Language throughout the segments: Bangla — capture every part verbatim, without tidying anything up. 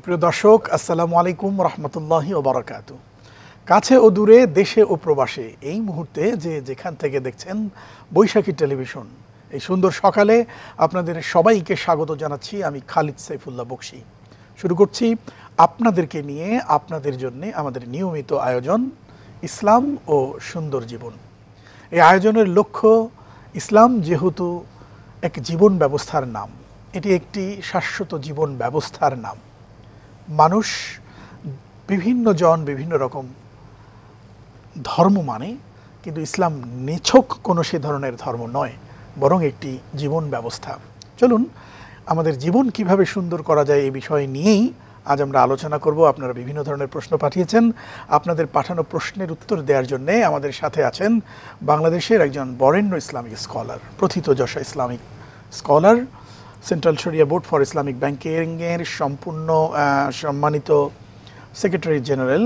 প্রিয় দর্শক, আসসালামু আলাইকুম রহমতুল্লাহি ওয়া বারাকাতু। কাছে ও দূরে, দেশে ও প্রবাসে এই মুহূর্তে যে যেখান থেকে দেখছেন বৈশাখী টেলিভিশন, এই সুন্দর সকালে আপনাদের সবাইকে স্বাগত জানাচ্ছি। আমি খালিদ সাইফুল্লাহ বকশী। শুরু করছি আপনাদেরকে নিয়ে, আপনাদের জন্য আমাদের নিয়মিত আয়োজন ইসলাম ও সুন্দর জীবন। এই আয়োজনের লক্ষ্য, ইসলাম যেহেতু এক জীবন ব্যবস্থার নাম, এটি একটি শাশ্বত জীবন ব্যবস্থার নাম। মানুষ বিভিন্ন জন বিভিন্ন রকম ধর্ম মানে, কিন্তু ইসলাম নিছক কোনো সে ধরনের ধর্ম নয়, বরং একটি জীবন ব্যবস্থা। চলুন আমাদের জীবন কিভাবে সুন্দর করা যায় এই বিষয় নিয়েই আজ আমরা আলোচনা করব। আপনারা বিভিন্ন ধরনের প্রশ্ন পাঠিয়েছেন। আপনাদের পাঠানো প্রশ্নের উত্তর দেওয়ার জন্যে আমাদের সাথে আছেন বাংলাদেশের একজন বরেণ্য ইসলামিক স্কলার, প্রথিতযশা ইসলামিক স্কলার, সেন্ট্রাল শরিয়া বোর্ড ফর ইসলামিক ব্যাংকিংয়ের সম্পূর্ণ সম্মানিত secretary general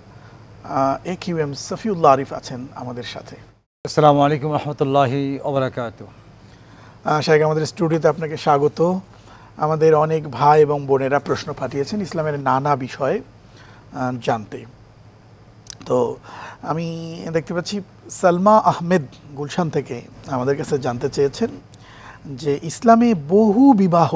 A Q M Shafiullah Arif আছেন আমাদের সাথে। আসসালামু আলাইকুম রহমতুল্লাহি ওয়া বারাকাতুহু। শাহেখ, আমাদের স্টুডিওতে আপনাকে স্বাগত। আমাদের অনেক ভাই এবং বোনেরা প্রশ্ন পাঠিয়েছেন ইসলামের নানা বিষয়ে জানতে। তো আমি দেখতে পাচ্ছি সালমা আহমেদ গুলশান থেকে আমাদের কাছে জানতে চেয়েছেন যে ইসলামে বহু বিবাহ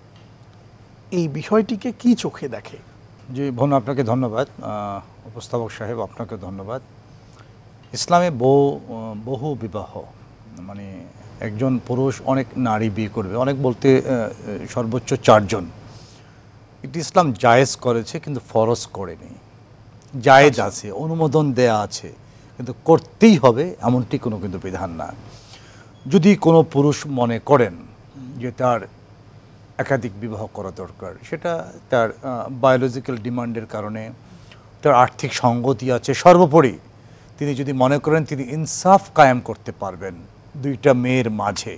এই বিষয়টিকে কি চোখে দেখে। জি বোন, আপনাকে ধন্যবাদ। উপস্থাপক সাহেব, আপনাকে ধন্যবাদ। ইসলামে বহু বহু বিবাহ মানে একজন পুরুষ অনেক নারী বিয়ে করবে, অনেক বলতে সর্বোচ্চ চারজন। এটি ইসলাম জায়েজ করেছে, কিন্তু ফরজ করেনি। জায়েজ আছে, অনুমোদন দেয়া আছে, কিন্তু করতেই হবে এমনটি কোনো কিন্তু বিধান না। যদি কোনো পুরুষ মনে করেন যে তার একাধিক বিবাহ করা দরকার, সেটা তার বায়োলজিক্যাল ডিমান্ডের কারণে, তার আর্থিক সঙ্গতি আছে, সর্বোপরি তিনি যদি মনে করেন তিনি ইনসাফ কায়েম করতে পারবেন দুইটা মেয়ের মাঝে,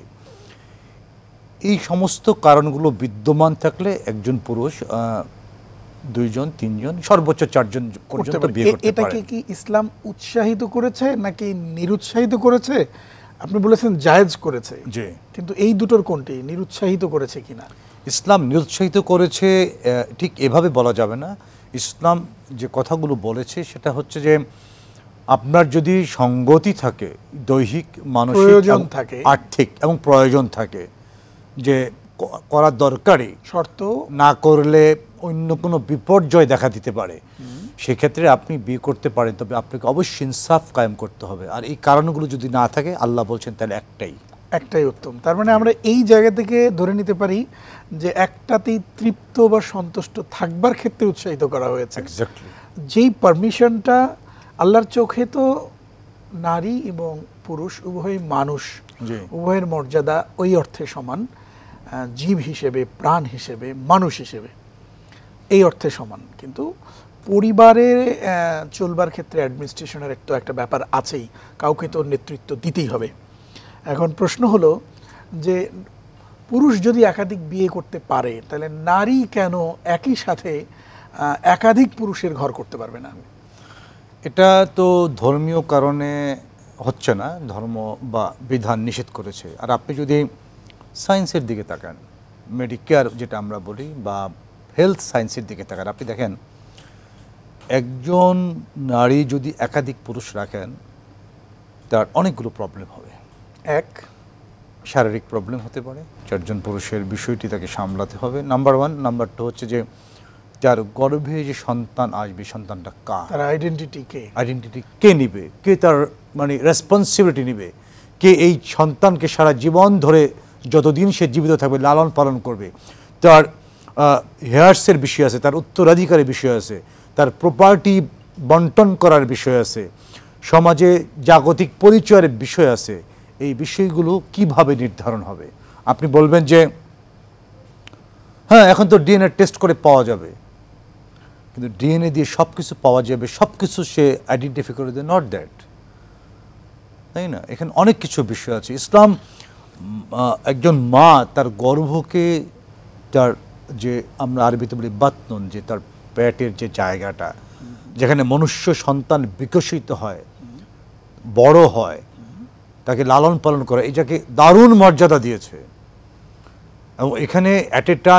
এই সমস্ত কারণগুলো বিদ্যমান থাকলে একজন পুরুষ দুইজন, তিনজন, সর্বোচ্চ চারজন পর্যন্ত বিয়ে করতে পারে। এটাকে কি ইসলাম উৎসাহিত করেছে নাকি নিরুৎসাহিত করেছে? আপনি বলেছেন জায়েজ করেছে, জি, কিন্তু এই দুটোর কোনটি নিরুৎসাহিত করেছে কিনা? ইসলাম নিরুৎসাহিত করেছে ঠিক এভাবে বলা যাবে না। ইসলাম যে কথাগুলো বলেছে সেটা হচ্ছে যে আপনার যদি সঙ্গতি থাকে, দৈহিক, মানসিক, থাকে, আর্থিক এবং প্রয়োজন থাকে যে করার দরকারই, শর্ত না করলে অন্য কোনো বিপর্যয় দেখা দিতে পারে, সেক্ষেত্রে আপনি বিয়ে করতে পারেন, তবে আপনাকে অবশ্যই ইনসাফ কায়েম করতে হবে। আর এই কারণগুলো যদি না থাকে, আল্লাহ বলছেন তাহলে একটাই একটাই উত্তম। তার মানে আমরা এই জায়গা থেকে ধরে নিতে পারি যে একটাতেই তৃপ্ত বা সন্তুষ্ট থাকবার ক্ষেত্রে উৎসাহিত করা হয়েছে। এক্স্যাক্টলি। যেই পারমিশনটা আল্লাহর চোখে তো নারী এবং পুরুষ উভয় মানুষ, উভয়ের মর্যাদা ওই অর্থে সমান, জীব হিসেবে, প্রাণ হিসেবে, মানুষ হিসেবে এই অর্থে সমান, কিন্তু পরিবারে চলবার ক্ষেত্রে অ্যাডমিনিস্ট্রেশনের তো একটা ব্যাপার আছেই, কাউকে তো নেতৃত্ব দিতেই হবে। এখন প্রশ্ন হলো যে পুরুষ যদি একাধিক বিয়ে করতে পারে, তাহলে নারী কেন একই সাথে একাধিক পুরুষের ঘর করতে পারবে না? এটা তো ধর্মীয় কারণে হচ্ছে না, ধর্ম বা বিধান নিষেধ করেছে। আর আপনি যদি সায়েন্সের দিকে তাকান, মেডিকেয়ার যেটা আমরা বলি, বা হেলথ সায়েন্সের দিকে তাকান, আপনি দেখেন একজন নারী যদি একাধিক পুরুষ রাখেন, তার অনেকগুলো প্রবলেম হবে। এক, শারীরিক প্রবলেম হতে পারে, চারজন পুরুষের বিষয়টি তাকে সামলাতে হবে, নাম্বার ওয়ান। নাম্বার টু হচ্ছে যে তার গর্ভে যে সন্তান আসবে, সন্তানটা কার, তার আইডেন্টিটি কে, আইডেন্টিটি কে নিবে, কে তার মানে রেসপন্সিবিলিটি নিবে, কে এই সন্তানকে সারা জীবন ধরে যতদিন সে জীবিত থাকবে লালন পালন করবে, তার হেয়ার্সের বিষয় আছে, তার উত্তরাধিকারের বিষয় আছে, তার প্রপার্টি বন্টন করার বিষয় আছে, সমাজে জাগতিক পরিচয়ের বিষয় আছে। এই বিষয়গুলো কিভাবে নির্ধারণ হবে? আপনি বলবেন যে হ্যাঁ এখন তো ডিএনএ টেস্ট করে পাওয়া যাবে, কিন্তু ডিএনএ দিয়ে সব কিছু পাওয়া যাবে, সব কিছু সে আইডেন্টিফাই করে দেয়, নট দ্যাট, তাই না? এখানে অনেক কিছু বিষয় আছে। ইসলাম একজন মা তার গর্ভকে, তার যে আমরা আরবিতে বলি বাতনুন, যে তার পেটের যে জায়গাটা যেখানে মনুষ্য সন্তান বিকশিত হয়, বড় হয়, তাকে লালন পালন করে, এটাকে দারুণ মর্যাদা দিয়েছে। এবং এখানে অ্যাট এ টাইম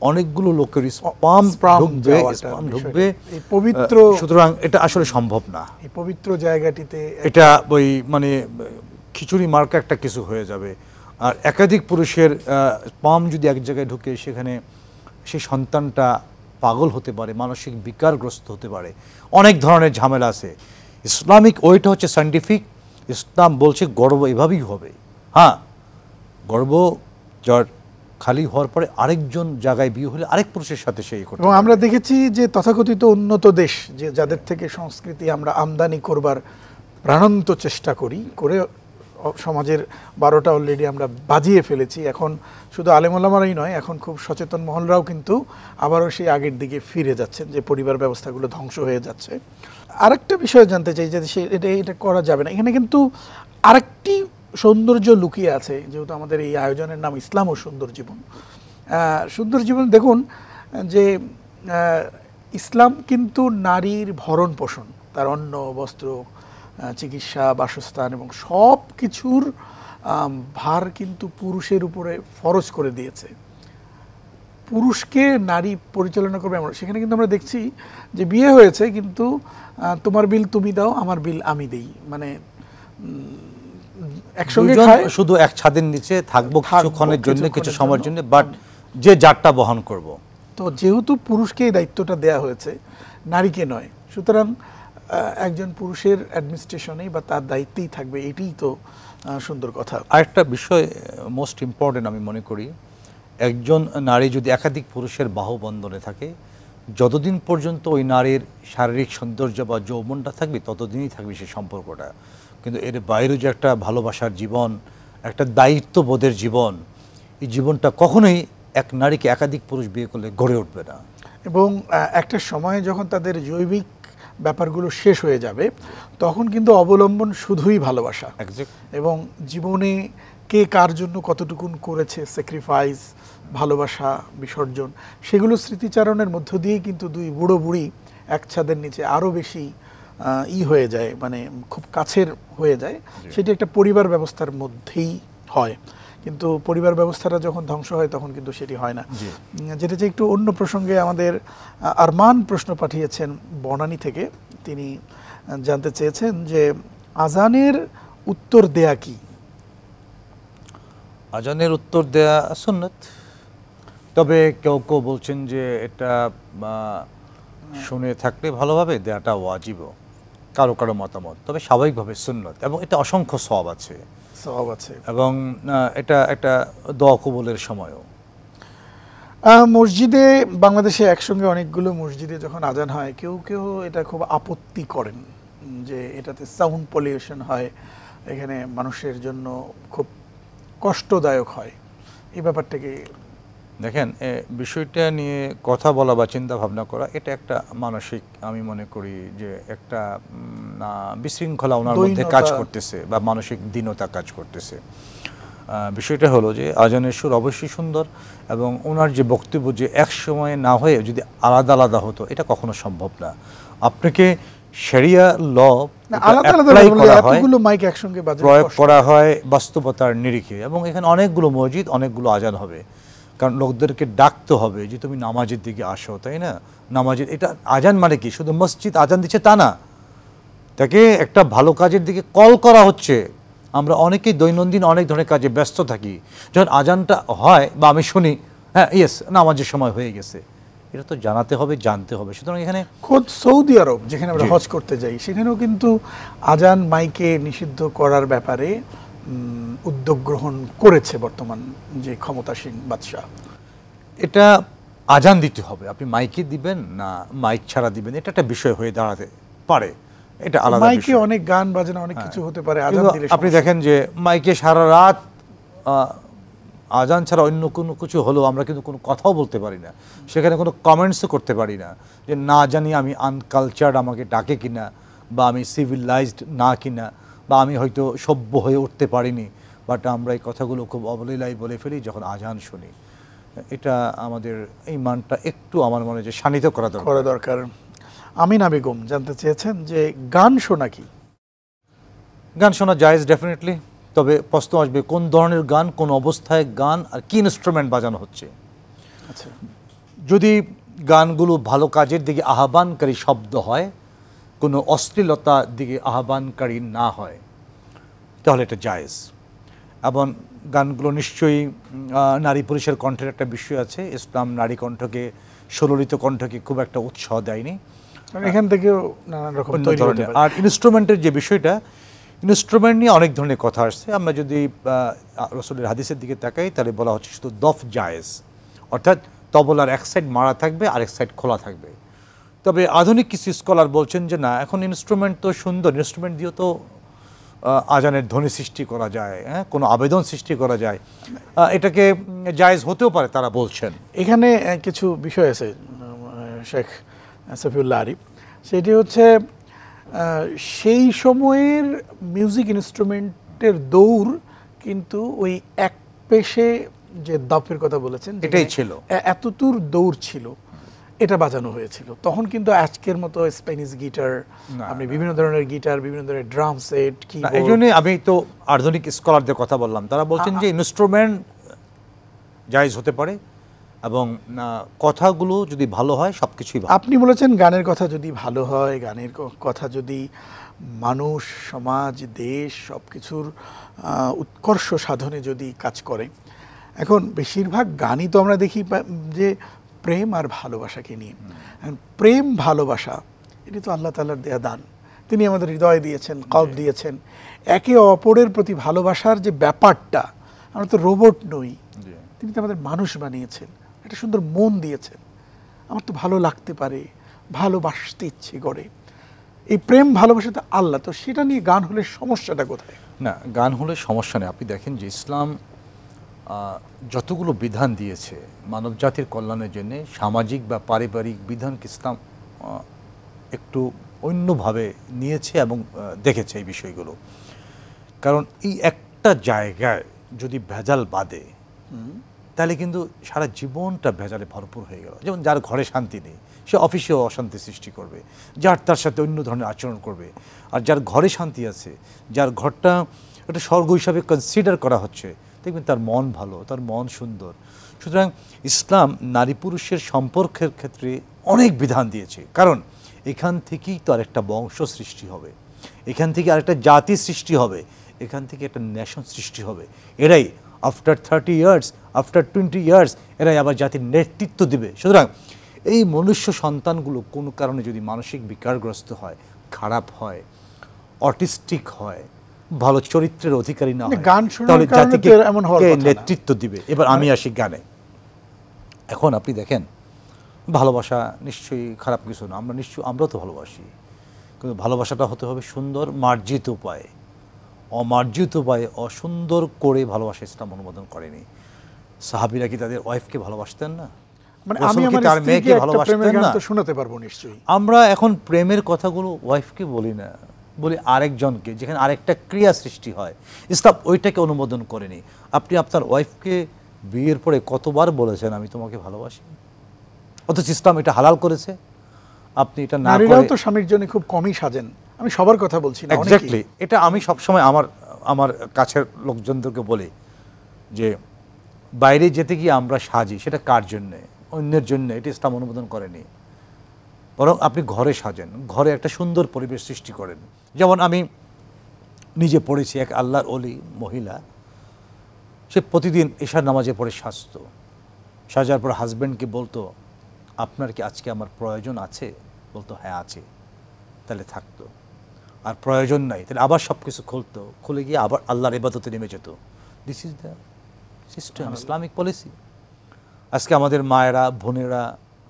অনেকগুলো লোকের স্পাম স্পাম ঢুকবে, যাওয়াটা স্পাম বিষয়টা। ঢুকবে এই পবিত্র সুতরাং এটা আসলে সম্ভব না। এই পবিত্র জায়গাটিতে এটা ওই মানে খিচুড়ি মার্কা একটা কিছু হয়ে যাবে। আর একাধিক পুরুষের স্পাম যদি এক জায়গায় ঢুকে সেখানে সেই সন্তানটা পাগল হতে পারে, মানসিক বিকারগ্রস্ত হতে পারে, অনেক ধরনের ঝামেলা আছে। ইসলামিক ওইটা হচ্ছে সায়েন্টিফিক। ইসলাম বলছে গর্ভ এভাবেই হবে। হ্যাঁ, গর্ভ যার খালি হওয়ার পরে আরেকজন জায়গায় বিয়ে হলে আরেক পুরুষের সাথে সেই করতে এবং আমরা দেখেছি যে তথাকথিত উন্নত দেশ যে যাদের থেকে সংস্কৃতি আমরা আমদানি করবার প্রাণান্ত চেষ্টা করি করে সমাজের বারোটা অলরেডি আমরা বাজিয়ে ফেলেছি। এখন শুধু আলেমোলামারাই নয়, এখন খুব সচেতন মহলরাও কিন্তু আবারও সেই আগের দিকে ফিরে যাচ্ছেন, যে পরিবার ব্যবস্থাগুলো ধ্বংস হয়ে যাচ্ছে। আরেকটা বিষয় জানতে চাই যে সে এটা এটা করা যাবে না, এখানে কিন্তু আরেকটি সৌন্দর্য লুকিয়ে আছে। যেহেতু আমাদের এই আয়োজনের নাম ইসলাম ও সুন্দর জীবন, সুন্দর জীবন দেখুন যে ইসলাম কিন্তু নারীর ভরণ পোষণ, তার অন্ন বস্ত্র চিকিৎসা বাসস্থান এবং সব কিছুর ভার কিন্তু পুরুষের উপরে ফরজ করে দিয়েছে। পুরুষকে নারী পরিচালনা করবে আমরা সেখানে কিন্তু আমরা দেখছি যে বিয়ে হয়েছে কিন্তু তোমার বিল তুমি দাও, আমার বিল আমি দেই, মানে একসঙ্গে খায়, শুধু এক ছাদের নিচে থাকবো কিছুক্ষণের জন্য, কিছু সময়ের জন্য, বাট যে যারটা বহন করব। তো যেহেতু পুরুষকে এই দায়িত্বটা দেয়া হয়েছে, নারীকে নয়, সুতরাং একজন পুরুষের অ্যাডমিনিস্ট্রেশনেই বা তার দায়িত্বেই থাকবে, এটাই তো সুন্দর কথা। আরেকটা বিষয় মোস্ট ইম্পর্টেন্ট আমি মনে করি, একজন নারী যদি একাধিক পুরুষের বাহুবন্ধনে থাকে, যতদিন পর্যন্ত ওই নারীর শারীরিক সৌন্দর্য বা যৌবনটা থাকবে ততদিনই থাকবে সেই সম্পর্কটা। কিন্তু এর বাইরে যে একটা ভালোবাসার জীবন, একটা দায়িত্ববোধের জীবন, এই জীবনটা কখনোই এক নারীকে একাধিক পুরুষ বিয়ে করলে গড়ে উঠবে না। এবং একটা সময়ে যখন তাদের জৈবিক ব্যাপারগুলো শেষ হয়ে যাবে তখন কিন্তু অবলম্বন শুধুই ভালোবাসা। এবং জীবনে কে কার জন্য কতটুকুন করেছে, স্যাক্রিফাইস, ভালোবাসা, বিসর্জন, সেগুলো স্মৃতিচারণের মধ্য দিয়ে কিন্তু দুই বুড়ো বুড়ি এক ছাদের নিচে আরও বেশি ই হয়ে যায়, মানে খুব কাছের হয়ে যায়। সেটি একটা পরিবার ব্যবস্থার মধ্যেই হয়, কিন্তু পরিবার ব্যবস্থাটা যখন ধ্বংস হয় তখন কিন্তু সেটি হয় না। যেটা যে একটু অন্য প্রসঙ্গে আমাদের আরমান প্রশ্ন পাঠিয়েছেন বনানী থেকে, তিনি জানতে চেয়েছেন যে আজানের উত্তর দেয়া কি? আজানের উত্তর দেয়া সুন্নাত, তবে কেউ কেউ বলছেন যে এটা শুনে থাকলে ভালোভাবে দেয়াটা ওয়াজিব, কারো কারো মতামত, তবে স্বাভাবিকভাবে সুন্নাত, এবং এটা অসংখ্য সওয়াব আছে সওয়াব আছে এবং এটা একটা দোয়া কবুলের সময়ও। মসজিদে বাংলাদেশে একসঙ্গে অনেকগুলো মসজিদে যখন আজান হয় কেউ কেউ এটা খুব আপত্তি করেন যে এটাতে সাউন্ড পলিউশন হয়, এখানে মানুষের জন্য খুব কষ্টদায়ক হয়। এই ব্যাপারটাকে দেখেন, বিষয়টা নিয়ে কথা বলা বা চিন্তা ভাবনা করা এটা একটা মানসিক, আমি মনে করি যে একটা বিশৃঙ্খলা ওনার মধ্যে কাজ করতেছে বা মানসিক দীনতা কাজ করতেছে। বিষয়টা হলো যে আজানের সুর অবশ্যই সুন্দর, এবং ওনার যে বক্তব্য যে এক সময়ে না হয়ে যদি আলাদা আলাদা হতো, এটা কখনো সম্ভব না। আপনাকে শরিয়া ল প্রয়োগ করা হয় বাস্তবতার নিরিখে, এবং এখানে অনেকগুলো মসজিদ, অনেকগুলো আজান হবে, কারণ লোকদেরকে ডাকতে হবে যে তুমি নামাজের দিকে আসো, তাই না? নামাজের এটা আজান মানে কি শুধু মসজিদ আজান দিচ্ছে তা না, তাকে একটা ভালো কাজের দিকে কল করা হচ্ছে। আমরা অনেকেই দৈনন্দিন অনেক ধরনের কাজে ব্যস্ত থাকি, যখন আজানটা হয় বা আমি শুনি হ্যাঁ ইয়েস নামাজের সময় হয়ে গেছে, এটা তো জানাতে হবে, জানতে হবে। সুতরাং এখানে খোদ সৌদি আরব যেখানে আমরা হজ করতে যাই সেখানেও কিন্তু আজান মাইকে নিষিদ্ধ করার ব্যাপারে উদ্যোগ গ্রহণ করেছে বর্তমান যে ক্ষমতাসীন বাদশাহ। এটা আজান দিতে হবে, আপনি মাইকে দিবেন না মাইক ছাড়া দিবেন, এটা একটা বিষয় হয়ে দাঁড়াতে পারে, এটা আলাদা। মাইকে অনেক গান বাজনা অনেক কিছু হতে পারে, আজান দিলে আপনি দেখেন যে মাইকে সারা রাত আজান ছাড়া অন্য কোনো কিছু হলেও আমরা কিন্তু কোনো কথাও বলতে পারি না, সেখানে কোনো কমেন্টসও করতে পারি না, যে না জানি আমি আনকালচার্ড আমাকে ডাকে কিনা, বা আমি সিভিলাইজড না কিনা, বা আমি হয়তো সভ্য হয়ে উঠতে পারিনি, বাট আমরা এই কথাগুলো খুব অবলীলায় বলে ফেলি যখন আজান শুনি। এটা আমাদের এই মানটা একটু আমার মনে যে শানিত করা করা দরকার। আমিনা বেগম জানতে চেয়েছেন যে গান শোনা কি? গান শোনা জায়েজ ডেফিনেটলি, তবে প্রশ্ন আসবে কোন ধরনের গান, কোন অবস্থায় গান, আর কি ইনস্ট্রুমেন্ট বাজানো হচ্ছে। আচ্ছা, যদি গানগুলো ভালো কাজের দিকে আহ্বানকারী শব্দ হয়, কোনো অশ্লীলতার দিকে আহ্বানকারী না হয়, তাহলে এটা জায়েজ। এবং গানগুলো নিশ্চয়ই নারী পুরুষের কণ্ঠের একটা বিষয় আছে। ইসলাম নারী কণ্ঠকে, সুললিত কণ্ঠকে খুব একটা উৎসাহ দেয়নি, এখান থেকেও নানান রকম তৈরি হতে পারে। আর ইনস্ট্রুমেন্টের যে বিষয়টা, ইনস্ট্রুমেন্ট নিয়ে অনেক ধরনের কথা আসছে। আমরা যদি রাসূলের হাদিসের দিকে তাকাই, তাহলে বলা হচ্ছে শুধু দফ জায়েজ, অর্থাৎ তবলার এক সাইড মারা থাকবে আর এক সাইড খোলা থাকবে। তবে আধুনিক কিছু স্কলার বলছেন যে না, এখন ইনস্ট্রুমেন্ট তো সুন্দর, ইনস্ট্রুমেন্ট দিয়েও তো আজানের ধ্বনি সৃষ্টি করা যায়, হ্যাঁ, কোনো আবেদন সৃষ্টি করা যায়, এটাকে জায়েজ হতেও পারে তারা বলছেন। এখানে কিছু বিষয় আছে শেখ সফিউল্লাহ আরিফ, সেটি হচ্ছে সেই সময়ের মিউজিক ইনস্ট্রুমেন্টের দৌড় কিন্তু ওই এক পেশে যে দফের কথা বলেছেন এটাই ছিল, এতদূর দৌড় ছিল, এটা বাজানো হয়েছিল। তখন কিন্তু আজকের মতো স্প্যানিশ গিটার, আপনি বিভিন্ন ধরনের গিটার, বিভিন্ন ধরনের ড্রাম সেট, কিবোর্ড। এই জন্য আমি তো আধুনিক স্কলারদের কথা বললাম, তারা বলছেন যে ইনস্ট্রুমেন্ট জায়েজ হতে পারে এবং কথাগুলো যদি ভালো হয় সব কিছুই ভালো। আপনি বলেছেন গানের কথা যদি ভালো হয়, গানের কথা যদি মানুষ, সমাজ, দেশ সব কিছুর উৎকর্ষ সাধনে যদি কাজ করে। এখন বেশিরভাগ গানই তো আমরা দেখি যে প্রেম আর ভালোবাসাকে নিয়ে। প্রেম ভালোবাসা এটি তো আল্লাহ তাআলার দেয়া দান, তিনি আমাদের হৃদয় দিয়েছেন, কলব দিয়েছেন। একে অপরের প্রতি ভালোবাসার যে ব্যাপারটা, আমরা তো রোবট নই, তিনি তো আমাদের মানুষ বানিয়েছেন, একটা সুন্দর মন দিয়েছেন। আমার তো ভালো লাগতে পারে, ভালোবাসতে ইচ্ছে করে। এই প্রেম ভালোবাসা তো আল্লাহ, তো সেটা নিয়ে গান হলে সমস্যাটা কোথায়? না, গান হলে সমস্যা নেই। আপনি দেখেন যে ইসলাম যতগুলো বিধান দিয়েছে মানব জাতির কল্যাণের জন্য, সামাজিক বা পারিবারিক বিধানকে ইসলাম একটু অন্যভাবে নিয়েছে এবং দেখেছে এই বিষয়গুলো। কারণ এই একটা জায়গায় যদি ভেজাল বাঁধে, তাহলে কিন্তু সারা জীবনটা ভেজালে ভরপুর হয়ে গেল। যেমন যার ঘরে শান্তি নেই, সে অফিসেও অশান্তি সৃষ্টি করবে, যার তার সাথে অন্য ধরনের আচরণ করবে। আর যার ঘরে শান্তি আছে, যার ঘরটা একটা স্বর্গ হিসাবে কনসিডার করা হচ্ছে, দেখবেন তার মন ভালো, তার মন সুন্দর। সুতরাং ইসলাম নারী পুরুষের সম্পর্কের ক্ষেত্রে অনেক বিধান দিয়েছে, কারণ এখান থেকেই তো আরেকটা বংশ সৃষ্টি হবে, এখান থেকে আরেকটা জাতি সৃষ্টি হবে, এখান থেকে একটা নেশন সৃষ্টি হবে। এরাই after thirty years, after twenty years এরাই আবার জাতির নেতৃত্ব দিবে। সুতরাং এই মনুষ্য সন্তানগুলো কোনো কারণে যদি মানসিক বিকারগ্রস্ত হয়, খারাপ হয়, অটিস্টিক হয়, ভালো চরিত্রের অধিকারী না হয়, তাহলে জাতিকে নেতৃত্ব দিবে। এবার আমি আসি গানে। এখন আপনি দেখেন, ভালোবাসা নিশ্চয়ই খারাপ কিছু না, আমরা নিশ্চয়ই আমরাও তো ভালোবাসি, কিন্তু ভালোবাসাটা হতে হবে সুন্দর, মার্জিত উপায়ে। অমার্জিত উপায়ে, অসুন্দর করে ভালোবাসা ইসলাম অনুমোদন করেনি। সাহাবীরা কি তাদের ওয়াইফকে ভালোবাসতেন না? মানে আমি আমার তার মেয়েকে ভালোবাসতেন না? শোনাতে পারবো নিশ্চয়ই। আমরা এখন প্রেমের কথাগুলো ওয়াইফকে বলি না, বলি আরেকজনকে, যেখানে আরেকটা ক্রিয়া সৃষ্টি হয়। ইসলাম ওইটাকে অনুমোদন করেনি। আপনি আপনার ওয়াইফকে বিয়ের পরে কতবার বলেছেন আমি তোমাকে ভালোবাসি? অথচ ইসলাম এটা হালাল করেছে। আপনি এটা না করে, নারীরাও তো স্বামীর জন্য খুব কমই সাজেন, আমি সবার কথা বলছি না, এক্স্যাক্টলি। এটা আমি সবসময় আমার আমার কাছের লোকজনদেরকে বলি যে বাইরে যেতে গিয়ে আমরা সাজি, সেটা কার জন্যে? অন্যের জন্য। এটা ইসলাম অনুমোদন করেনি। বরং আপনি ঘরে সাজেন, ঘরে একটা সুন্দর পরিবেশ সৃষ্টি করেন। যেমন আমি নিজে পড়েছি, এক আল্লাহর ওলি মহিলা, সে প্রতিদিন এশার নামাজে পড়ে সাজতো। সাজার পর হাজব্যান্ডকে বলতো, আপনার কি আজকে আমার প্রয়োজন আছে? বলতো হ্যাঁ আছে, তাহলে থাকতো। আর প্রয়োজন নাই, তাহলে আবার সব কিছু খুলতো, খুলে গিয়ে আবার আল্লাহর ইবাদতে নেমে যেত। This is the system, Islamic policy. আজকে আমাদের মায়েরা, বোনেরা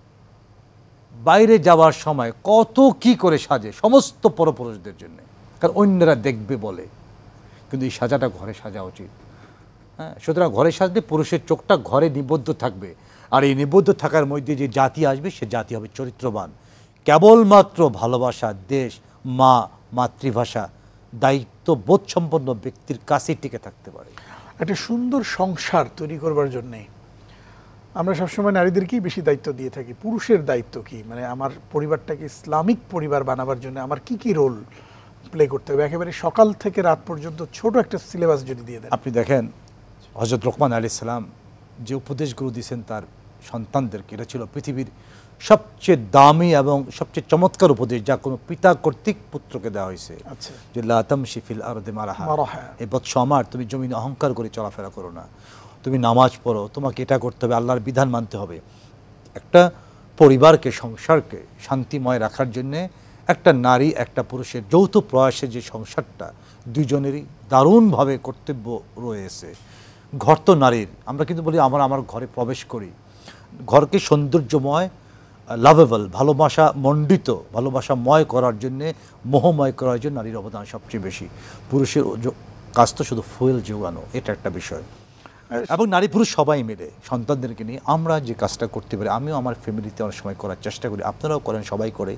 বাইরে যাওয়ার সময় কত কি করে সাজে, সমস্ত পরপুরুষদের জন্য, কারণ অন্যরা দেখবে বলে। কিন্তু এই সাজাটা ঘরে সাজা উচিত। হ্যাঁ, সুতরাং ঘরে সাজলে পুরুষের চোখটা ঘরে নিবদ্ধ থাকবে, আর এই নিবদ্ধ থাকার মধ্যে যে জাতি আসবে, সে জাতি হবে চরিত্রবান। কেবলমাত্র ভালোবাসা, দেশ, মা, মাতৃভাষা, দায়িত্ব বোধ সম্পন্ন ব্যক্তির কাছেই টিকে থাকতে পারে। একটা সুন্দর সংসার তৈরি করবার জন্যে আমরা সবসময় নারীদেরকেই বেশি দায়িত্ব দিয়ে থাকি। পুরুষের দায়িত্ব কি? মানে আমার পরিবারটাকে ইসলামিক পরিবার বানাবার জন্য আমার কি কি রোল প্লে করতে হবে? একেবারে সকাল থেকে রাত পর্যন্ত ছোট একটা সিলেবাস যদি দিয়ে দেন। আপনি দেখেন হযরত লোকমান আলাইহিস সালাম যে উপদেশগুলো দিয়েছেন তার সন্তানদেরকে, এটা ছিল পৃথিবীর সবচেয়ে দামি এবং সবচেয়ে চমৎকার উপদেশ যা কোনো পিতা কর্তৃক পুত্রকে দেওয়া হয়েছে। আচ্ছা, যে লা তামশি ফিল আরদি মারাহা, মারাহা। এই বৎস আমার, তুমি জমিনে অহংকার করে চলাফেরা করো না, তুমি নামাজ পড়ো, তোমাকে এটা করতে হবে, আল্লাহর বিধান মানতে হবে। একটা পরিবারকে, সংসারকে শান্তিময় রাখার জন্যে একটা নারী একটা পুরুষের যৌথ প্রয়াসে যে সংসারটা দুইজনেরই দারুণভাবে কর্তব্য রয়েছে। ঘর তো নারীর, আমরা কিন্তু বলি আমরা আমার ঘরে প্রবেশ করি, ঘরকে সৌন্দর্যময়, লাভেবল, ভালোবাসা মণ্ডিত, ভালোবাসাময় করার জন্যে, মোহময় করার জন্য নারীর অবদান সবচেয়ে বেশি। পুরুষের কাজ তো শুধু ফুয়েল যোগানো, এটা একটা বিষয়। এবং নারী পুরুষ সবাই মিলে সন্তানদেরকে নিয়ে আমরা যে কাজটা করতে পারি, আমিও আমার ফ্যামিলিতে অনেক সময় করার চেষ্টা করি, আপনারাও করেন, সবাই করে,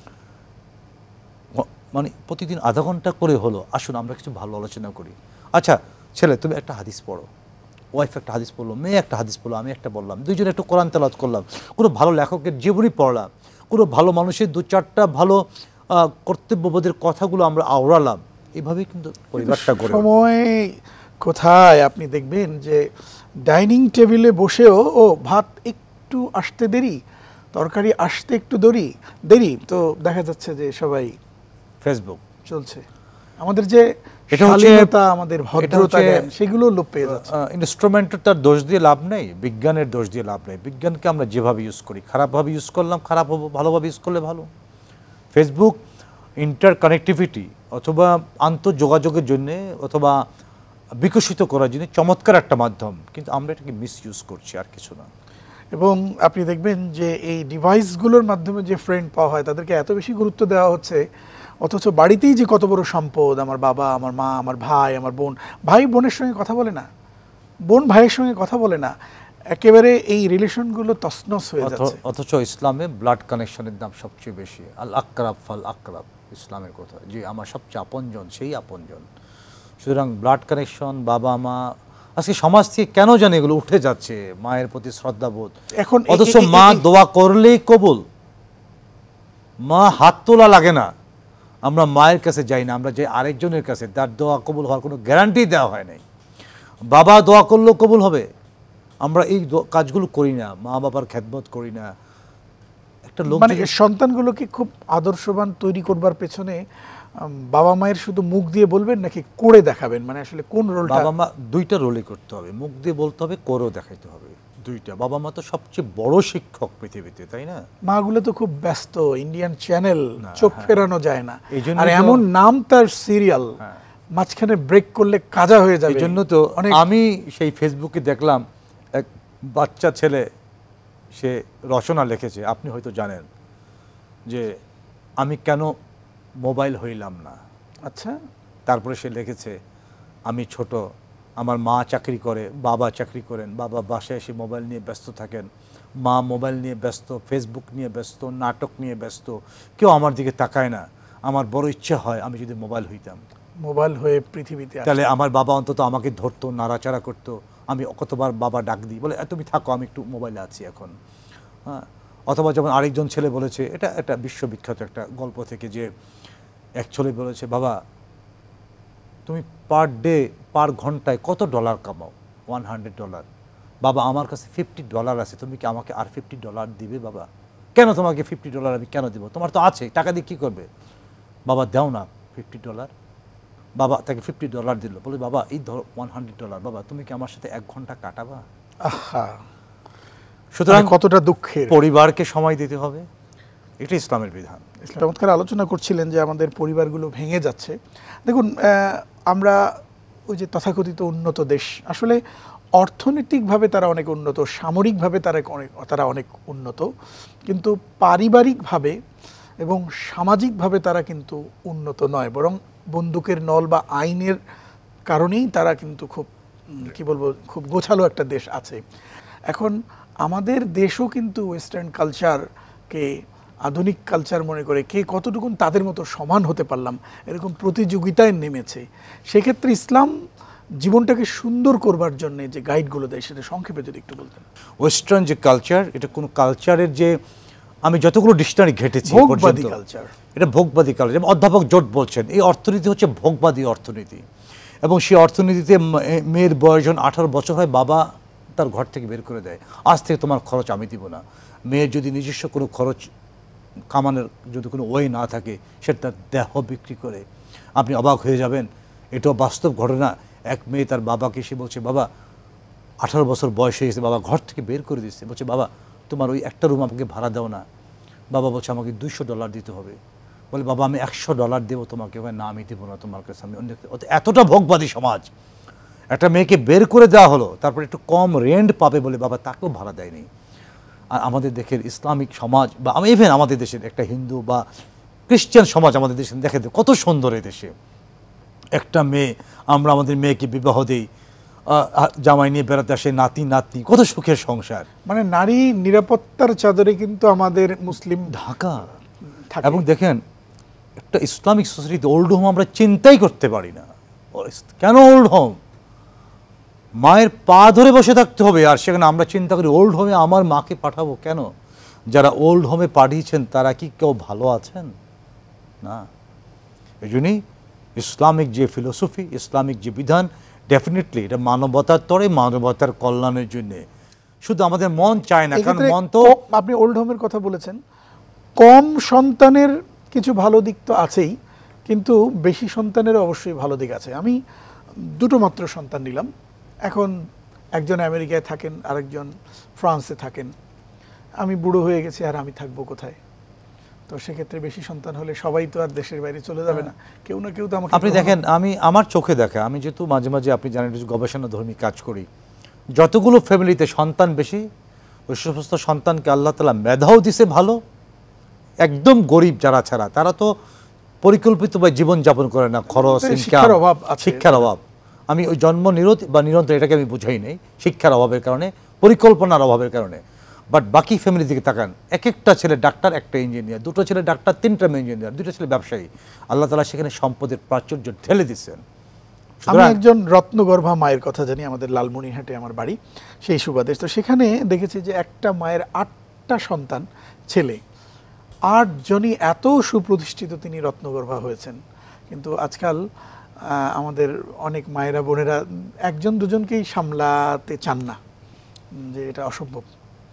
মানে প্রতিদিন আধা ঘন্টা করে হলো আসুন আমরা কিছু ভালো আলোচনা করি। আচ্ছা ছেলে তুমি একটা হাদিস পড়ো, ওয়াইফ একটা হাদিস পড়লো, মেয়ে একটা হাদিস পড়লো, আমি একটা বললাম, দুইজনে একটু কোরআন তেলাওয়াত করলাম, কোনো ভালো লেখকের জীবনী পড়লাম, কোনো ভালো মানুষের দু চারটা ভালো কর্তব্যবোধের কথাগুলো আমরা আওড়ালাম, এইভাবেই কিন্তু পরিবারটা গড়ে। সময় কোথায় আপনি দেখবেন যে ডাইনিং টেবিলে বসেও ও ভাত একটু আসতে দেরি, তরকারি আসতে একটু দেরি দেরি তো দেখা যাচ্ছে যে সবাই ফেসবুক চলছে। আমাদের যে এটা হচ্ছে শালীনতা, আমাদের ভদ্রতা, সেগুলো লোপ পেয়ে যাচ্ছে। ইনস্ট্রুমেন্টের তার দোষ দিয়ে লাভ নেই, বিজ্ঞানের দোষ দিয়ে লাভ নেই। বিজ্ঞানকে আমরা যেভাবে ইউজ করি, খারাপভাবে ইউজ করলাম খারাপ হবো, ভালোভাবে ইউজ করলে ভালো। ফেসবুক ইন্টার কানেক্টিভিটি অথবা আন্তঃযোগাযোগের জন্যে অথবা বিকশিত করার জন্য চমৎকার একটা মাধ্যম, কিন্তু আমরা এটাকে মিস ইউজ করছি, আর কিছু না। এবং আপনি দেখবেন যে এই ডিভাইসগুলোর মাধ্যমে যে ফ্রেন্ড পাওয়া হয় তাদেরকে এত বেশি গুরুত্ব দেওয়া হচ্ছে, অথচ বাড়িতেই যে কত বড় সম্পদ, আমার বাবা, আমার মা, আমার ভাই, আমার বোন, ভাই বোনের সঙ্গে কথা বলে না, বোন ভাইয়ের সঙ্গে কথা বলে না, একেবারে এই রিলেশনগুলো তছনছ হয়ে যাচ্ছে। অথচ ইসলামে ব্লাড কানেকশনের দাম সবচেয়ে বেশি। আল আকরাব ফাল আকরাব, ইসলামের কথা, যে আমার সবচেয়ে আপনজন সেই আপনজন। সুতরাং ব্লাড কানেকশন, বাবা মা, আজকে সমাজ থেকে কেন জানি এগুলো উঠে যাচ্ছে, মায়ের প্রতি শ্রদ্ধাবোধ। এখন অথচ মা দোয়া করলেই কবুল, মা হাত তোলা লাগে না, আমরা মায়ের কাছে যাই না, আমরা যাই আরেকজনের কাছে, তার দোয়া কবুল হওয়ার কোনো গ্যারান্টি দেওয়া হয় নাই। বাবা দোয়া করলেও কবুল হবে, আমরা এই কাজগুলো করি না, মা বাবার খেদমত করি না। একটা লোক মানে সন্তানগুলোকে খুব আদর্শবান তৈরি করবার পেছনে বাবা মায়ের শুধু মুখ দিয়ে বলবেন নাকি করে দেখাবেন, মানে আসলে কোন রোলটা? বাবা মা দুইটা রোলই করতে হবে, মুখ দিয়ে বলতে হবে, করেও দেখাইতে হবে, দুইটা। বাবা মা তো সবচেয়ে বড় শিক্ষক পৃথিবীতে, তাই না? মাগুলো তো খুব ব্যস্ত, ইন্ডিয়ান চ্যানেল চোখ ফেরানো যায় না, আর এমন নাম তার সিরিয়াল, মাঝখানে ব্রেক করলে কাজা হয়ে যাবে। এই জন্য তো আমি সেই ফেসবুকে দেখলাম এক বাচ্চা ছেলে, সে রচনা লিখেছে, আপনি হয়তো জানেন, যে আমি কেন মোবাইল হইলাম না। আচ্ছা। তারপরে সে লিখেছে, আমি ছোট, আমার মা চাকরি করে, বাবা চাকরি করেন, বাবা বাসায় এসে মোবাইল নিয়ে ব্যস্ত থাকেন, মা মোবাইল নিয়ে ব্যস্ত, ফেসবুক নিয়ে ব্যস্ত, নাটক নিয়ে ব্যস্ত, কেউ আমার দিকে তাকায় না। আমার বড় ইচ্ছা হয় আমি যদি মোবাইল হইতাম, মোবাইল হয়ে পৃথিবীতে, তাহলে আমার বাবা অন্তত আমাকে ধরতো, নাড়াচাড়া করতো, আমি কতবার বাবা ডাক দিই, বলে তুমি থাকো, আমি একটু মোবাইলে আছি এখন। হ্যাঁ, অথবা যেমন আরেকজন ছেলে বলেছে, এটা একটা বিশ্ববিখ্যাত একটা গল্প থেকে, যে এক ছেলে বলেছে, বাবা তুমি পার ডে, পার ঘন্টায় কত ডলার কামাও? One hundred dollar. বাবা আমার কাছে ফিফটি ডলার আছে, তুমি কি আমাকে আর ফিফটি ডলার দিবে? বাবা কেন তোমাকে ফিফটি ডলার আমি কেন দিব? তোমার তো আছে, টাকা দিয়ে কী করবে? বাবা দাও না ফিফটি ডলার। বাবা তাকে ফিফটি ডলার দিল, বলে বাবা এই ধরো ওয়ান হান্ড্রেড ডলার, বাবা তুমি কি আমার সাথে এক ঘন্টা কাটাবা? আহা, সুতরাং কতটা দুঃখের। পরিবারকে সময় দিতে হবে, এটা ইসলামের বিধান। চমৎকার আলোচনা করছিলেন যে আমাদের পরিবারগুলো ভেঙে যাচ্ছে। দেখুন, আমরা ওই যে তথাকথিত উন্নত দেশ, আসলে অর্থনৈতিকভাবে তারা অনেক উন্নত, সামরিকভাবে তারা অনেক তারা অনেক উন্নত, কিন্তু পারিবারিকভাবে এবং সামাজিকভাবে তারা কিন্তু উন্নত নয়, বরং বন্দুকের নল বা আইনের কারণেই তারা কিন্তু খুব কি বলবো খুব গোছালো একটা দেশ আছে। এখন আমাদের দেশও কিন্তু ওয়েস্টার্ন কালচারকে আধুনিক কালচার মনে করে কে কতটুকুন তাদের মতো সমান হতে পারলাম, এরকম প্রতিযোগিতায় নেমেছে। সেক্ষেত্রে ইসলাম জীবনটাকে সুন্দর করবার জন্য যে গাইডগুলো দেয়, সেটা সংক্ষেপে যদি একটু বলতেন। ওয়েস্টার্ন যে কালচার, এটা কোনো কালচারের, যে আমি যতগুলো ডিকশনারি ঘেটেছি ভোগবাদী কালচার, এটা ভোগবাদী কালচার। যেমন অধ্যাপক জোট বলছেন, এই অর্থনীতি হচ্ছে ভোগবাদী অর্থনীতি, এবং সেই অর্থনীতিতে মেয়ের বয়স যখন আঠারো বছর হয়, বাবা তার ঘর থেকে বের করে দেয়, আজ থেকে তোমার খরচ আমি দিব না। মেয়ের যদি নিজস্ব কোনো খরচ কামানোর যদি কোনো ওয়ে না থাকে, সেটা তার দেহ বিক্রি করে। আপনি অবাক হয়ে যাবেন, এটাও বাস্তব ঘটনা। এক মেয়ে তার বাবাকে এসে বলছে, বাবা আঠারো বছর বয়স হয়ে গেছে, বাবা ঘর থেকে বের করে দিচ্ছে। বলছে, বাবা তোমার ওই একটা রুম আমাকে ভাড়া দাও না। বাবা বলছে, আমাকে দুইশো ডলার দিতে হবে। বলে, বাবা আমি একশো ডলার দেবো তোমাকে। না, আমি দেবো না তোমার কাছে, আমি অন্য। এতটা ভোগবাদী সমাজ। একটা মেয়েকে বের করে দেওয়া হলো, তারপর একটু কম রেন্ট পাবে বলে বাবা তাকেও ভাড়া দেয়নি। আর আমাদের দেশের ইসলামিক সমাজ বা আমি ইভেন আমাদের দেশের একটা হিন্দু বা খ্রিস্টান সমাজ আমাদের দেশে দেখে কত সুন্দর এই দেশে। একটা মেয়ে, আমরা আমাদের মেয়েকে বিবাহ দিই, জামাই নিয়ে বেড়াতে আসে, নাতি নাতনি, কত সুখের সংসার। মানে নারী নিরাপত্তার চাদরে কিন্তু আমাদের মুসলিম ঢাকা। এবং দেখেন, একটা ইসলামিক সোসাইটিতে ওল্ড হোম আমরা চিন্তাই করতে পারি না। কেন ওল্ড হোম? মায়ের পা ধরে বসে থাকতে হবে, আর সেখানে আমরা চিন্তা করি ওল্ড হোমে আমার মাকে পাঠাবো কেন? যারা ওল্ড হোমে পাঠিয়েছেন তারা কি কেউ ভালো আছেন? না। এই জন্যই ইসলামিক যে ফিলোসফি, ইসলামিক যে বিধান, ডেফিনেটলি এটা মানবতার তরে, মানবতার কল্যাণের জন্য। শুধু আমাদের মন চায় না, কারণ মন তো। আপনি ওল্ড হোমের কথা বলেছেন, কম সন্তানের কিছু ভালো দিক তো আছেই, কিন্তু বেশি সন্তানের অবশ্যই ভালো দিক আছে। আমি দুটো মাত্র সন্তান নিলাম, এখন একজন আমেরিকায় থাকেন, আরেকজন ফ্রান্সে থাকেন। আমি বুড়ো হয়ে গেছি, আর আমি থাকবো কোথায়? তো সেক্ষেত্রে বেশি সন্তান হলে সবাই তো আর দেশের বাইরে চলে যাবে না, কেউ না কেউ তো আমাকে। আপনি দেখেন, আমি আমার চোখে দেখা, আমি যেহেতু মাঝে মাঝে আপনি জানেন গবেষণাধর্মী কাজ করি, যতগুলো ফ্যামিলিতে সন্তান বেশি, ওই সমস্ত সন্তানকে আল্লাহ তাআলা মেধাও দিছে ভালো। একদম গরিব যারা ছাড়া, তারা তো পরিকল্পিতভাবে জীবনযাপন করে না, খরচ, শিক্ষার অভাব, শিক্ষার অভাব। আমি ওই জন্ম নিরোধ বা নিরন্তর এটাকে আমি বুঝাই নেই, শিক্ষার অভাবের কারণে, পরিকল্পনার অভাবের কারণে। বাট বাকি ফ্যামিলির দিকে তাকান, এক একটা ছেলে ডাক্তার, একটা ইঞ্জিনিয়ার, দুটো ছেলে ডাক্তার, তিনটা ইঞ্জিনিয়ার, দুটো ছেলে ব্যবসায়ী। আল্লাহ তাআলা সেখানে সম্পদের প্রাচুর্য ঢেলে দিচ্ছেন। আমি একজন রত্নগর্ভা মায়ের কথা জানি, আমাদের লালমনিরহাটে আমার বাড়ি, সেই সুবাদে। তো সেখানে দেখেছি যে একটা মায়ের আটটা সন্তান ছেলে, আটজনই এত সুপ্রতিষ্ঠিত, তিনি রত্নগর্ভা হয়েছেন। কিন্তু আজকাল আমাদের অনেক মায়েরা বোনেরা একজন দুজনকেই সামলাতে চান না, যে এটা অসম্ভব।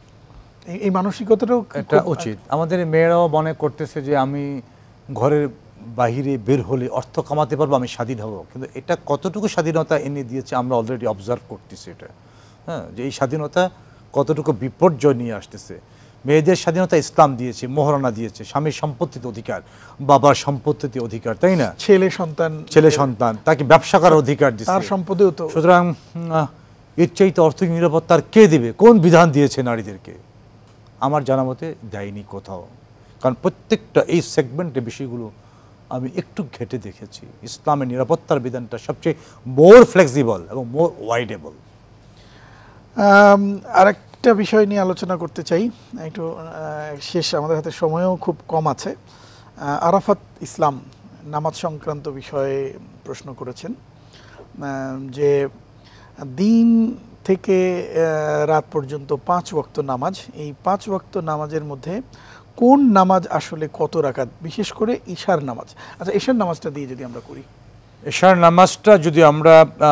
এই মানসিকতাটাও এটা উচিত। আমাদের মেয়েরাও মনে করতেছে যে আমি ঘরের বাহিরে বের হলে অর্থ কামাতে পারবো, আমি স্বাধীন হব। কিন্তু এটা কতটুকু স্বাধীনতা এনে দিয়েছে আমরা অলরেডি অবজার্ভ করতেছি এটা, হ্যাঁ, যে এই স্বাধীনতা কতটুকু বিপর্যয় নিয়ে আসতেছে। মেয়েদের স্বাধীনতা ইসলাম দিয়েছে, মোহরানা দিয়েছে, স্বামীর সম্পত্তিতে অধিকার, বাবার সম্পত্তিতে অধিকার, তাই না? ছেলে সন্তান, ছেলে সন্তান তাকে ব্যবসা করার অধিকার দিয়েছে, তার সম্পদেও তো। সুতরাং এর চাইতে অর্থনৈতিক নিরাপত্তার কে দেবে? কোন বিধান দিয়েছে নারীদেরকে? আমার জানা মতে দেয়নি কোথাও। কারণ প্রত্যেকটা এই সেগমেন্টে বিষয়গুলো আমি একটু ঘেটে দেখেছি। ইসলামের নিরাপত্তার বিধানটা সবচেয়ে মোর ফ্লেক্সিবল এবং মোর ওয়াইডেবল। আরেকটা বিষয় নিয়ে আলোচনা করতে চাই একটু, শেষ, আমাদের হাতে সময়ও খুব কম আছে। আরাফাত ইসলাম নামাজ সংক্রান্ত বিষয়ে প্রশ্ন করেছেন যে দিন থেকে রাত পর্যন্ত পাঁচ ওয়াক্ত নামাজ, এই পাঁচ ওয়াক্ত নামাজের মধ্যে কোন নামাজ আসলে কত রাকাত, বিশেষ করে ঈশার নামাজ? আচ্ছা, ঈশার নামাজটা দিয়ে যদি আমরা করি, ঈশার নামাজটা যদি আমরা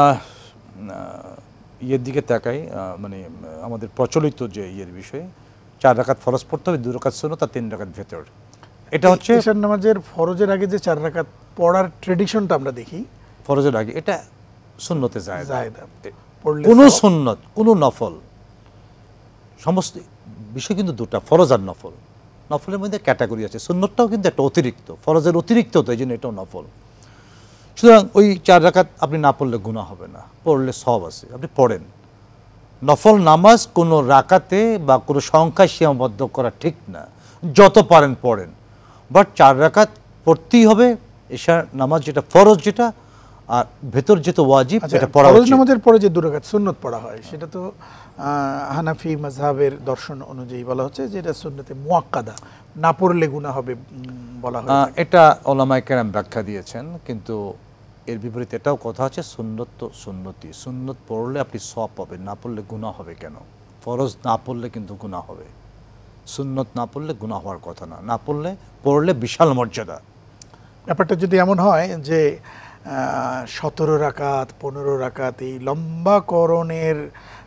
ইয়ের দিকে তাকাই, মানে আমাদের প্রচলিত যে ইয়ের বিষয়ে, চার রাকাত ফরজ পড়তে হবে, দুই রাকাত সুন্নাত আর তিন রাকাত ভেতর। এটা হচ্ছে ঈশার নামাজের ফরজের আগে যে চার রাকাত পড়ার ট্রেডিশনটা আমরা দেখি, ফরজের আগে এটা সুন্নতে যায় জায়েদা, কোন সুন্নত কোন নফল, সমস্ত বিষয় কিন্তু দুটা, ফরজ আর নফল। নফলের মধ্যে ক্যাটাগরি আছে, সুন্নতটাও কিন্তু একটা অতিরিক্ত, ফরজের অতিরিক্ত, তো এই জন্য এটাও নফল। সুতরাং ওই চার রাকাত আপনি না পড়লে গুনাহ হবে না, পড়লে সওয়াব আছে, আপনি পড়েন। নফল নামাজ কোনো রাকাতে বা কোনো সংখ্যায় সীমাবদ্ধ করা ঠিক না, যত পারেন পড়েন, বাট চার রাকাত পড়তেই হবে। ঈশার নামাজ যেটা ফরজ, যেটা আর ভেতর যেটা ওয়াজিব, সেটা পড়া উচিত। ফরজ নামাজের পরে যে দুই রাকাত সুন্নত পড়া হয়, সেটা তো হানাফি মাযহাবের দর্শন অনুযায়ী বলা হচ্ছে যে এটা সুন্নতে মুআক্কাদা, না পড়লে গুনাহ হবে বলা হয়। এটা ওলামায়ে কেরাম ব্যাখ্যা দিয়েছেন, কিন্তু এর বিপরীতে এটাও কথা আছে, সুন্নত তো সুন্নতি, সুন্নত পড়লে আপনি সওয়াব পাবেন, না পড়লে গুনাহ হবে কেন? ফরজ না পড়লে কিন্তু গুনাহ হবে, সুন্নত না পড়লে গুনাহ হওয়ার কথা না, না পড়লে পড়লে বিশাল মর্যাদা। ব্যাপারটা যদি এমন হয় যে সতেরো রাকাত, পনেরো রাকাত, এই লম্বা করণের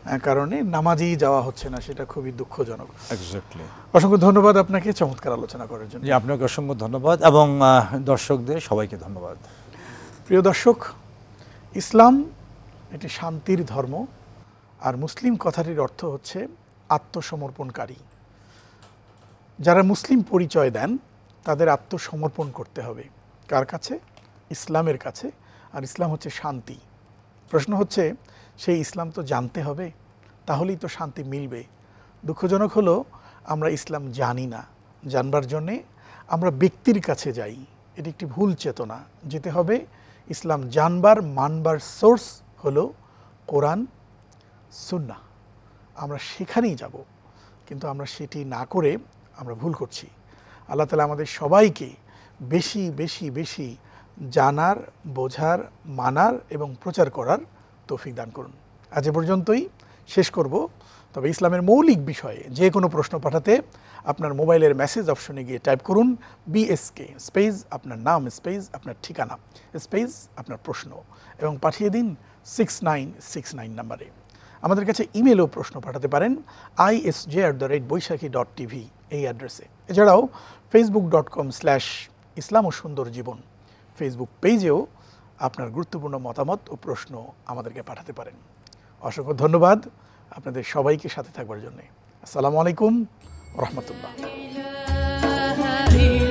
কারণে নামাজেই যাওয়া হচ্ছে না, সেটা খুবই দুঃখজনক। এক্স্যাক্টলি। অসংখ্য ধন্যবাদ আপনাকে চমৎকার আলোচনা করার জন্য। জি, আপনাকে অসংখ্য ধন্যবাদ এবং দর্শকদের সবাইকে ধন্যবাদ। প্রিয় দর্শক, ইসলাম এটি শান্তির ধর্ম, আর মুসলিম কথাটির অর্থ হচ্ছে আত্মসমর্পণকারী। যারা মুসলিম পরিচয় দেন তাদের আত্মসমর্পণ করতে হবে কার কাছে? ইসলামের কাছে। আর ইসলাম হচ্ছে শান্তি। প্রশ্ন হচ্ছে সেই ইসলাম তো জানতে হবে, তাহলেই তো শান্তি মিলবে। দুঃখজনক হলো আমরা ইসলাম জানি না। জানবার জন্যে আমরা ব্যক্তির কাছে যাই, এটি একটি ভুল চেতনা। যেতে হবে ইসলাম জানবার মানবার সোর্স হলো কোরআন সুন্নাহ, আমরা সেখানেই যাব। কিন্তু আমরা সেটি না করে আমরা ভুল করছি। আল্লাহ তাআলা আমাদের সবাইকে বেশি বেশি বেশি জানার, বোঝার, মানার এবং প্রচার করার তৌফিক দান করুন। আজ এ পর্যন্তই শেষ করব। তবে ইসলামের মৌলিক বিষয়ে যে কোনো প্রশ্ন পাঠাতে আপনার মোবাইলের মেসেজ অপশনে গিয়ে টাইপ করুন বিএসকে স্পেস আপনার নাম স্পেস আপনার ঠিকানা স্পেস আপনার প্রশ্ন এবং পাঠিয়ে দিন সিক্স নাইন সিক্স নাইন নাম্বারে। আমাদের কাছে ইমেলও প্রশ্ন পাঠাতে পারেন ISJ at the rate Baishakhi dot TV এই অ্যাড্রেসে। এছাড়াও ফেসবুক ডট কম স্ল্যাশ ইসলাম ও সুন্দর জীবন ফেসবুক পেজেও আপনার গুরুত্বপূর্ণ মতামত ও প্রশ্ন আমাদেরকে পাঠাতে পারেন। অসংখ্য ধন্যবাদ আপনাদের সবাইকে সাথে থাকবার জন্যে। আসসালামু আলাইকুম ওয়া রাহমাতুল্লাহ।